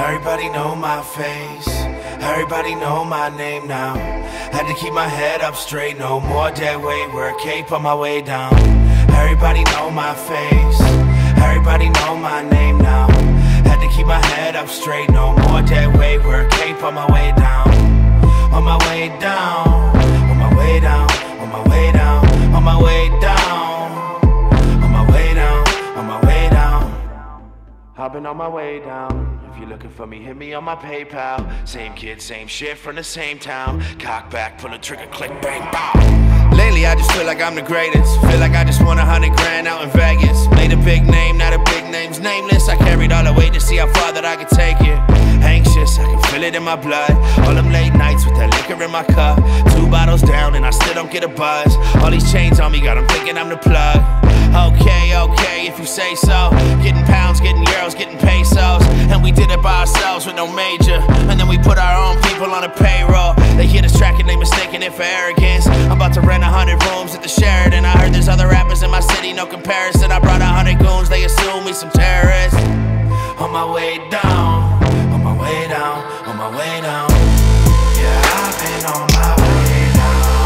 Everybody know my face, everybody know my name now. Had to keep my head up straight, no more dead weight, wear a cape on my way down. Everybody know my face, everybody know my name now. Had to keep my head up straight, no more dead weight, wear a cape on my way down. On my way down, on my way down, on my way down, on my way down, on my way down, on my way down. I've been on my way down. If you're looking for me, hit me on my PayPal. Same kid, same shit from the same town. Cock back, pull a trigger, click, bang, bow. Lately I just feel like I'm the greatest. Feel like I just won 100 grand out in Vegas. Made a big name, now the big name's nameless. I carried all the weight to see how far that I could take it. Anxious, I can feel it in my blood. All them late nights with that liquor in my cup. 2 bottles down and I still don't get a buzz. All these chains on me got them thinking I'm the plug. Okay, okay, if you say so. Getting pounds, getting euros, getting pesos. And we did it by ourselves with no major. And then we put our own people on a payroll. They hear this track and they mistaken it for arrogance. I'm about to rent 100 rooms at the Sheraton. I heard there's other rappers in my city, no comparison. I brought 100 goons, they assume we some terrorists. On my way down, on my way down, on my way down. Yeah, I've been on my way down.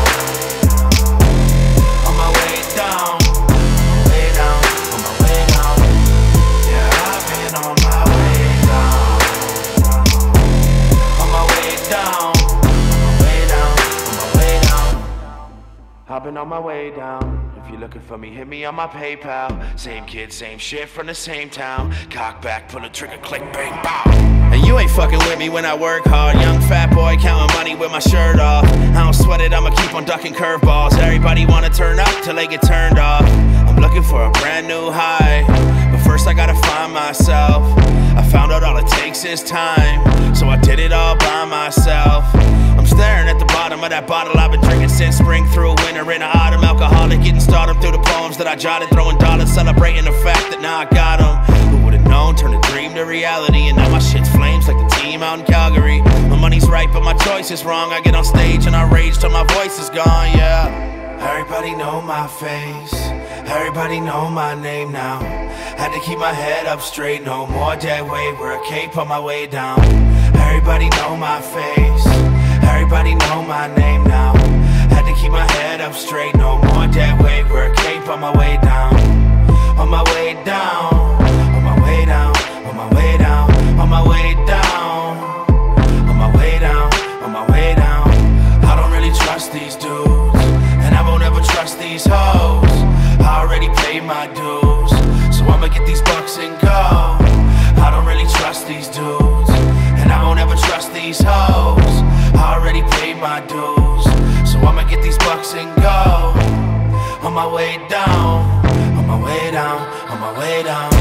On my way down, on my way down, on my way down. Yeah, I've been on my way down. On my way down, on my way down, on my way down. I've been on my way down. If you're looking for me, hit me on my PayPal. Same kid, same shit from the same town. Cock back, pull a trigger, click, bang, bow. And you ain't fucking with me when I work hard. Young fat boy counting money with my shirt off. I don't sweat it, I'ma keep on ducking curveballs. Everybody wanna turn up till they get turned off. I'm looking for a brand new high, but first I gotta find myself. I found out all it takes is time, so I did it all by myself. I'm staring at the bottom of that bottle I've been drinking since spring through winter in the autumn. Alcoholic, getting started through the poems that I jotted, throwing dollars, celebrating the fact that now I got them. Who would've known, turn a dream to reality, and now my shit's flames like the team out in Calgary. My money's right, but my choice is wrong. I get on stage and I rage till my voice is gone, yeah. Everybody know my face, everybody know my name now. Had to keep my head up straight, no more dead weight, wear a cape on my way down. Everybody know my face, everybody know my name now. Had to keep my head up straight, no more dead weight, wear a cape on my way down. On my way down, on my way down, on my way down, on my way down, on my way down, on my way down. I don't really trust these dudes, and I won't ever trust these hoes. I already paid my dues, so I'ma get these bucks and go. I don't really trust these dudes, and I won't ever trust these hoes. I already paid my dues, so I'ma get these bucks and go. On my way down, on my way down, on my way down.